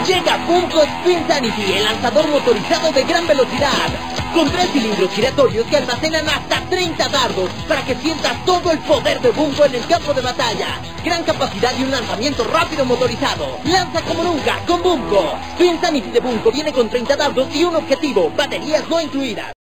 Llega Bumco Spinsanity, el lanzador motorizado de gran velocidad, con 3 cilindros giratorios que almacenan hasta 30 dardos para que sientas todo el poder de Bumco en el campo de batalla. Gran capacidad y un lanzamiento rápido motorizado. Lanza como nunca con Bumco. Spinsanity de Bumco viene con 30 dardos y un objetivo, baterías no incluidas.